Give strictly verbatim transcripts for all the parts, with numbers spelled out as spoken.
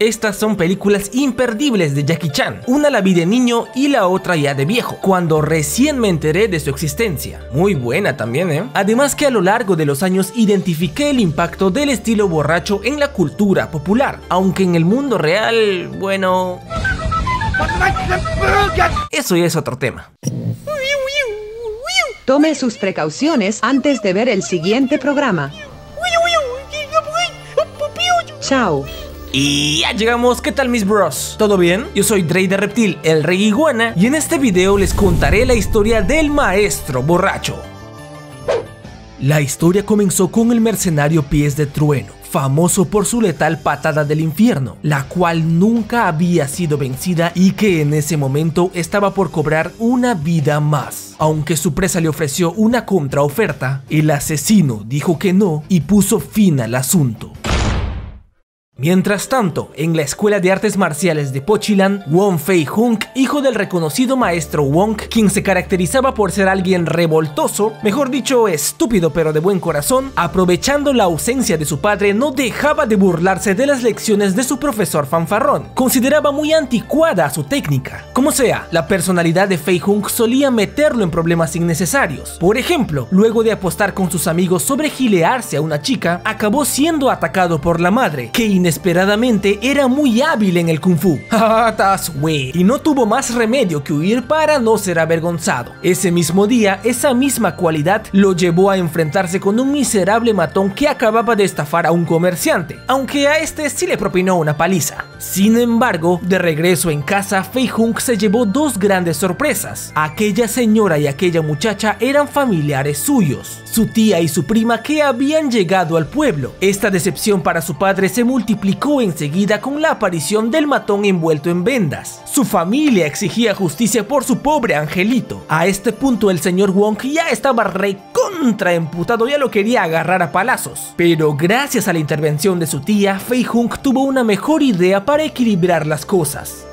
Estas son películas imperdibles de Jackie Chan. Una la vi de niño y la otra ya de viejo, cuando recién me enteré de su existencia. Muy buena también, ¿eh? Además que a lo largo de los años identifiqué el impacto del estilo borracho en la cultura popular, aunque en el mundo real, bueno... eso ya es otro tema. Tome sus precauciones antes de ver el siguiente programa. Chao. Y ya llegamos, ¿qué tal mis bros? ¿Todo bien? Yo soy Dre de Reptil, el Rey Iguana, y en este video les contaré la historia del maestro borracho. La historia comenzó con el mercenario Pies de Trueno, famoso por su letal patada del infierno, la cual nunca había sido vencida y que en ese momento estaba por cobrar una vida más. Aunque su presa le ofreció una contraoferta, el asesino dijo que no y puso fin al asunto. Mientras tanto, en la escuela de artes marciales de Pochilan, Wong Fei Hung, hijo del reconocido maestro Wong, quien se caracterizaba por ser alguien revoltoso, mejor dicho estúpido pero de buen corazón, aprovechando la ausencia de su padre, no dejaba de burlarse de las lecciones de su profesor fanfarrón. Consideraba muy anticuada su técnica. Como sea, la personalidad de Fei Hung solía meterlo en problemas innecesarios. Por ejemplo, luego de apostar con sus amigos sobre gilearse a una chica, acabó siendo atacado por la madre, que inesperadamente era muy hábil en el kung fu. Y no tuvo más remedio que huir para no ser avergonzado. Ese mismo día, esa misma cualidad lo llevó a enfrentarse con un miserable matón que acababa de estafar a un comerciante, aunque a este sí le propinó una paliza. Sin embargo, de regreso en casa, Fei Hung se llevó dos grandes sorpresas. Aquella señora y aquella muchacha eran familiares suyos, su tía y su prima, que habían llegado al pueblo. Esta decepción para su padre se multiplicó enseguida con la aparición del matón envuelto en vendas. Su familia exigía justicia por su pobre angelito. A este punto el señor Wong ya estaba recontra emputado, ya lo quería agarrar a palazos. Pero gracias a la intervención de su tía, Fei Hung tuvo una mejor idea para equilibrar las cosas.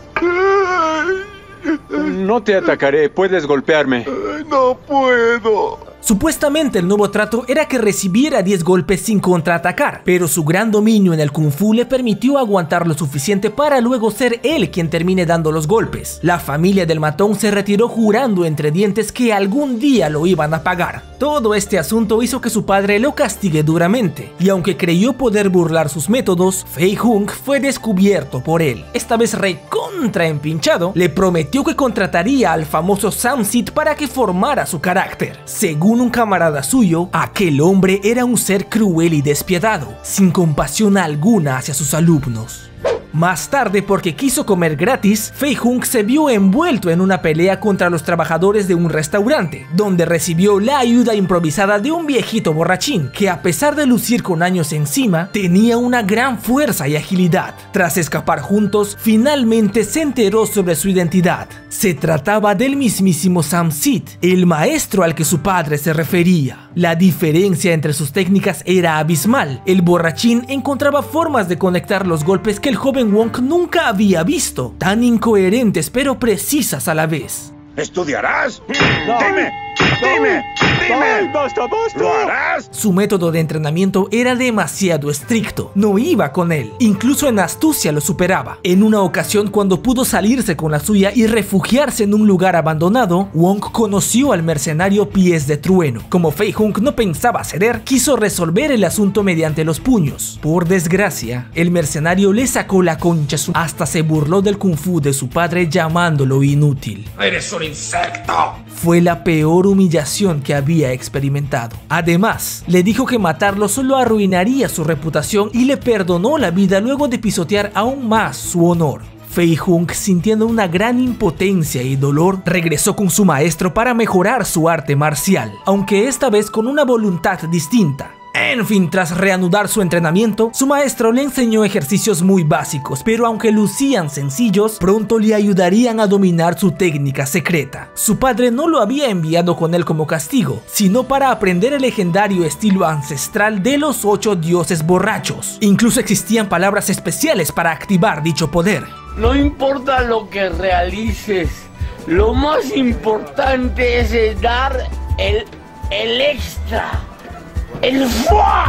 No te atacaré, puedes golpearme. No puedo. Supuestamente el nuevo trato era que recibiera diez golpes sin contraatacar, pero su gran dominio en el kung fu le permitió aguantar lo suficiente para luego ser él quien termine dando los golpes. La familia del matón se retiró jurando entre dientes que algún día lo iban a pagar. Todo este asunto hizo que su padre lo castigue duramente, y aunque creyó poder burlar sus métodos, Fei Hung fue descubierto por él. Esta vez recontra empinchado, le prometió que contrataría al famoso Sam Sit para que formara su carácter. Según un camarada suyo, aquel hombre era un ser cruel y despiadado, sin compasión alguna hacia sus alumnos. Más tarde, porque quiso comer gratis, Fei Hung se vio envuelto en una pelea contra los trabajadores de un restaurante, donde recibió la ayuda improvisada de un viejito borrachín, que a pesar de lucir con años encima, tenía una gran fuerza y agilidad. Tras escapar juntos, finalmente se enteró sobre su identidad. Se trataba del mismísimo Sam Sit, el maestro al que su padre se refería. La diferencia entre sus técnicas era abismal. El borrachín encontraba formas de conectar los golpes que el joven Wong nunca había visto, tan incoherentes pero precisas a la vez. ¿Estudiarás? ¡Dime! ¡Dime! ¡Dime! ¡Basta, basta! ¿Lo harás? Su método de entrenamiento era demasiado estricto, no iba con él, incluso en astucia lo superaba. En una ocasión, cuando pudo salirse con la suya y refugiarse en un lugar abandonado, Wong conoció al mercenario Pies de Trueno. Como Fei Hung no pensaba ceder, quiso resolver el asunto mediante los puños. Por desgracia, el mercenario le sacó la concha su... hasta se burló del kung fu de su padre llamándolo inútil. ¡Eres un insecto! Fue la peor humillación que había experimentado. Además, le dijo que matarlo solo arruinaría su reputación y le perdonó la vida luego de pisotear aún más su honor. Fei Hung, sintiendo una gran impotencia y dolor, regresó con su maestro para mejorar su arte marcial, aunque esta vez con una voluntad distinta. En fin, tras reanudar su entrenamiento, su maestro le enseñó ejercicios muy básicos, pero aunque lucían sencillos, pronto le ayudarían a dominar su técnica secreta. Su padre no lo había enviado con él como castigo, sino para aprender el legendario estilo ancestral de los ocho dioses borrachos. Incluso existían palabras especiales para activar dicho poder. No importa lo que realices, lo más importante es dar el, el extra. ¡El fuá!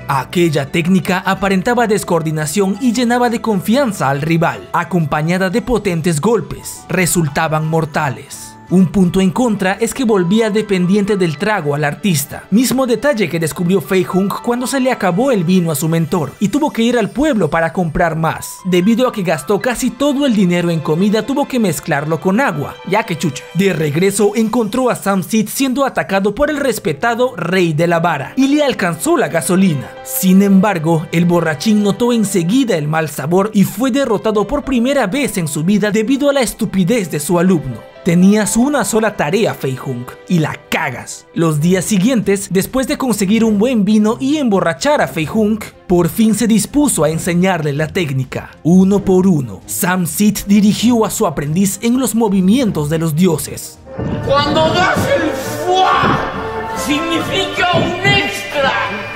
Aquella técnica aparentaba descoordinación y llenaba de confianza al rival, acompañada de potentes golpes. Resultaban mortales. Un punto en contra es que volvía dependiente del trago al artista, mismo detalle que descubrió Fei Hung cuando se le acabó el vino a su mentor y tuvo que ir al pueblo para comprar más. Debido a que gastó casi todo el dinero en comida, tuvo que mezclarlo con agua, ya que chucha. De regreso encontró a Sam Sid siendo atacado por el respetado Rey de la Vara y le alcanzó la gasolina. Sin embargo, el borrachín notó enseguida el mal sabor y fue derrotado por primera vez en su vida debido a la estupidez de su alumno. Tenías una sola tarea, Fei Hung, y la cagas. Los días siguientes, después de conseguir un buen vino y emborrachar a Fei Hung, por fin se dispuso a enseñarle la técnica. Uno por uno, Sam Sid dirigió a su aprendiz en los movimientos de los dioses. Cuando das el fuá, significa un extra.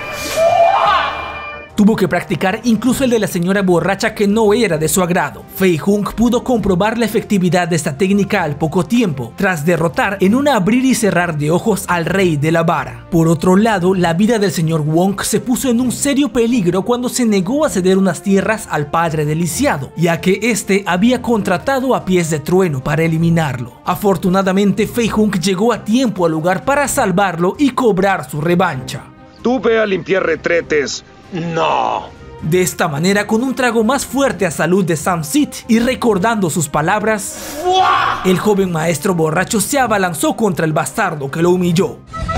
Tuvo que practicar incluso el de la señora borracha que no era de su agrado. Fei Hung pudo comprobar la efectividad de esta técnica al poco tiempo, tras derrotar en un abrir y cerrar de ojos al Rey de la Vara. Por otro lado, la vida del señor Wong se puso en un serio peligro cuando se negó a ceder unas tierras al padre del lisiado, ya que este había contratado a Pies de Trueno para eliminarlo. Afortunadamente, Fei Hung llegó a tiempo al lugar para salvarlo y cobrar su revancha. Tú ve a limpiar retretes. No. De esta manera, con un trago más fuerte a salud de Sam Sid y recordando sus palabras, el joven maestro borracho se abalanzó contra el bastardo que lo humilló.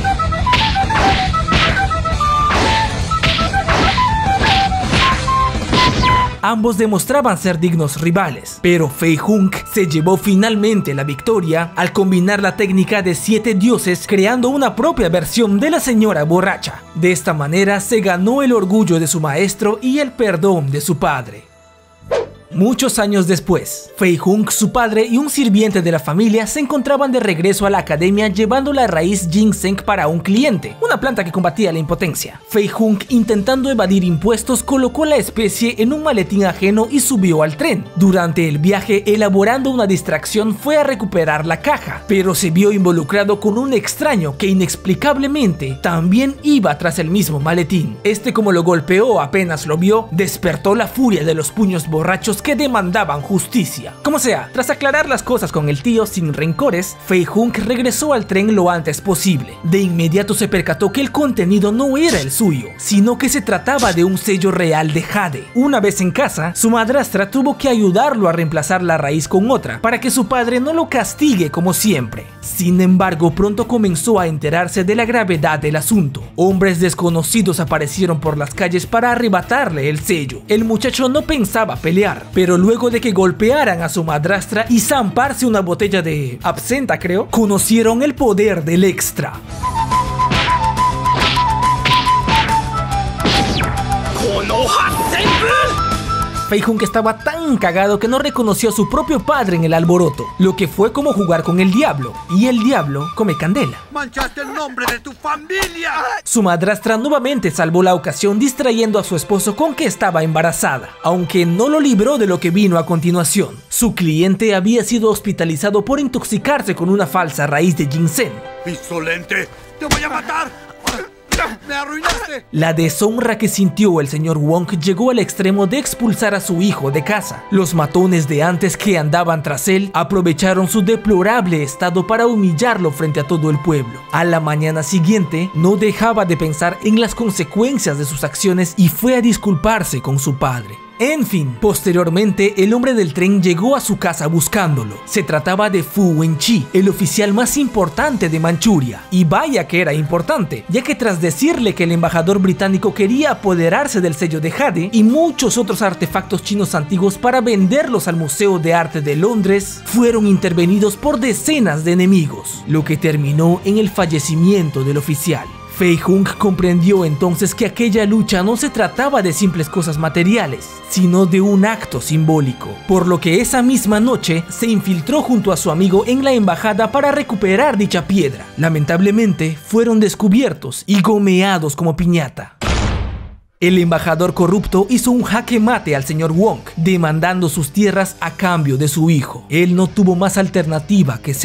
Ambos demostraban ser dignos rivales, pero Fei Hung se llevó finalmente la victoria al combinar la técnica de siete dioses creando una propia versión de la señora borracha. De esta manera se ganó el orgullo de su maestro y el perdón de su padre. Muchos años después, Fei Hung, su padre y un sirviente de la familia se encontraban de regreso a la academia llevando la raíz ginseng para un cliente, una planta que combatía la impotencia. Fei Hung, intentando evadir impuestos, colocó la especie en un maletín ajeno y subió al tren. Durante el viaje, elaborando una distracción, fue a recuperar la caja, pero se vio involucrado con un extraño que inexplicablemente también iba tras el mismo maletín. Este, como lo golpeó apenas lo vio, despertó la furia de los puños borrachos que demandaban justicia. Como sea, tras aclarar las cosas con el tío sin rencores, Fei Hung regresó al tren lo antes posible. De inmediato se percató que el contenido no era el suyo, sino que se trataba de un sello real de jade. Una vez en casa, su madrastra tuvo que ayudarlo a reemplazar la raíz con otra, para que su padre no lo castigue como siempre. Sin embargo, pronto comenzó a enterarse de la gravedad del asunto. Hombres desconocidos aparecieron por las calles para arrebatarle el sello. El muchacho no pensaba pelear, pero luego de que golpearan a su madrastra y zamparse una botella de absenta, creo, conocieron el poder del extra. Fei Hung estaba tan cagado que no reconoció a su propio padre en el alboroto, lo que fue como jugar con el diablo, y el diablo come candela. ¡Manchaste el nombre de tu familia! Su madrastra nuevamente salvó la ocasión distrayendo a su esposo con que estaba embarazada, aunque no lo libró de lo que vino a continuación. Su cliente había sido hospitalizado por intoxicarse con una falsa raíz de ginseng. ¡Insolente! ¡Te voy a matar! ¡Me arruinaste! La deshonra que sintió el señor Wong llegó al extremo de expulsar a su hijo de casa. Los matones de antes que andaban tras él aprovecharon su deplorable estado para humillarlo frente a todo el pueblo. A la mañana siguiente no dejaba de pensar en las consecuencias de sus acciones y fue a disculparse con su padre. En fin, posteriormente el hombre del tren llegó a su casa buscándolo. Se trataba de Fu Wenchi, el oficial más importante de Manchuria. Y vaya que era importante, ya que tras decirle que el embajador británico quería apoderarse del sello de jade y muchos otros artefactos chinos antiguos para venderlos al Museo de Arte de Londres, fueron intervenidos por decenas de enemigos, lo que terminó en el fallecimiento del oficial. Fei Hung comprendió entonces que aquella lucha no se trataba de simples cosas materiales, sino de un acto simbólico, por lo que esa misma noche se infiltró junto a su amigo en la embajada para recuperar dicha piedra. Lamentablemente, fueron descubiertos y gomeados como piñata. El embajador corrupto hizo un jaque mate al señor Wong, demandando sus tierras a cambio de su hijo. Él no tuvo más alternativa que ceder.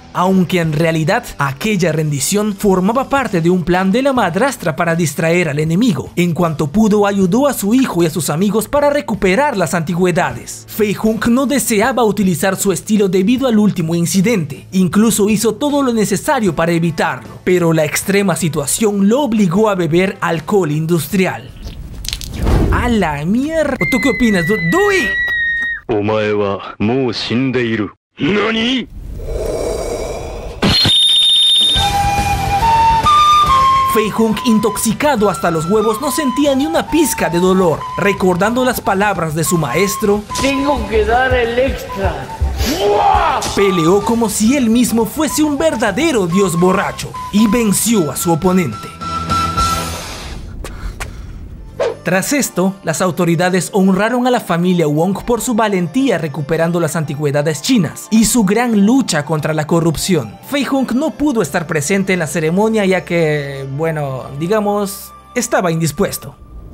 aunque en realidad aquella rendición formaba parte de un plan de la madrastra para distraer al enemigo. En cuanto pudo, ayudó a su hijo y a sus amigos para recuperar las antigüedades. Fei Hung no deseaba utilizar su estilo debido al último incidente, incluso hizo todo lo necesario para evitarlo, pero la extrema situación lo obligó a beber alcohol industrial. ¡A la mierda! ¿Tú qué opinas, Du Dewey? Omae wa mou shindeiru. ¿Nani? Fei Hung, intoxicado hasta los huevos, no sentía ni una pizca de dolor. Recordando las palabras de su maestro, Tengo que dar el extra. peleó como si él mismo fuese un verdadero dios borracho y venció a su oponente. Tras esto, las autoridades honraron a la familia Wong por su valentía recuperando las antigüedades chinas y su gran lucha contra la corrupción. Fei Hung no pudo estar presente en la ceremonia ya que, bueno, digamos, estaba indispuesto.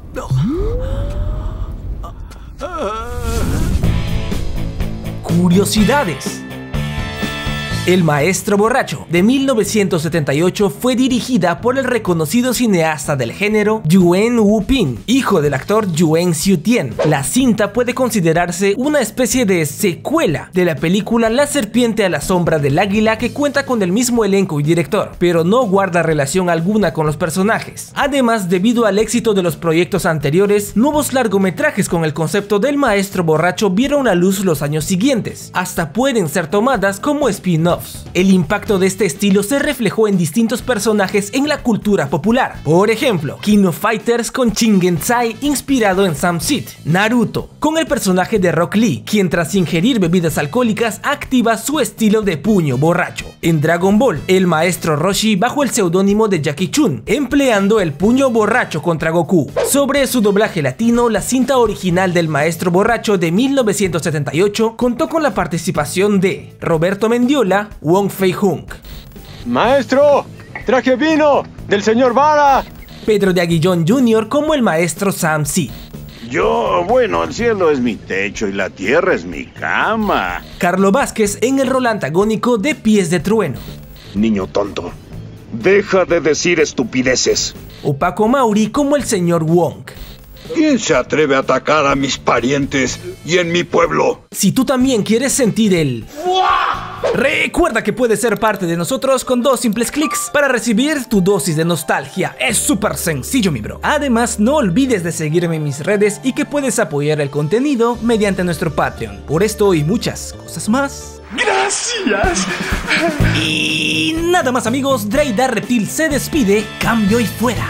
Curiosidades. El maestro borracho, de mil novecientos setenta y ocho, fue dirigida por el reconocido cineasta del género Yuen Woo-ping, hijo del actor Yuen Xiu-tien. La cinta puede considerarse una especie de secuela de la película La serpiente a la sombra del águila, que cuenta con el mismo elenco y director, pero no guarda relación alguna con los personajes. Además, debido al éxito de los proyectos anteriores, nuevos largometrajes con el concepto del maestro borracho vieron la luz los años siguientes. Hasta pueden ser tomadas como spin-off. El impacto de este estilo se reflejó en distintos personajes en la cultura popular. Por ejemplo, King of Fighters con Chingensai inspirado en Sam Seed, Naruto con el personaje de Rock Lee, quien tras ingerir bebidas alcohólicas activa su estilo de puño borracho. En Dragon Ball, el maestro Roshi bajo el seudónimo de Jackie Chun, empleando el puño borracho contra Goku. Sobre su doblaje latino, la cinta original del maestro borracho de mil novecientos setenta y ocho contó con la participación de Roberto Mendiola, Wong Fei Hung, ¡Maestro! ¡Traje vino! ¡Del señor Vara! Pedro de Aguillón junior como el maestro Sam Seed, Yo, bueno, el cielo es mi techo y la tierra es mi cama. Carlo Vázquez en el rol antagónico de Pies de Trueno, Niño tonto, deja de decir estupideces. o Paco Mauri como el señor Wong. ¿Quién se atreve a atacar a mis parientes y en mi pueblo? Si tú también quieres sentir el recuerda que puedes ser parte de nosotros con dos simples clics para recibir tu dosis de nostalgia. Es súper sencillo, mi bro. Además, no olvides de seguirme en mis redes y que puedes apoyar el contenido mediante nuestro Patreon. Por esto y muchas cosas más. ¡Gracias! Y nada más, amigos, Dre Da Reptil se despide. Cambio y fuera.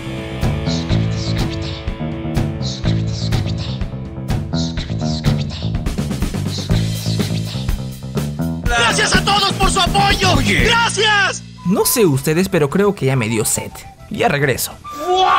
¡Gracias a todos por su apoyo! ¡Gracias! No sé ustedes, pero creo que ya me dio sed. Ya regreso. ¡Wow!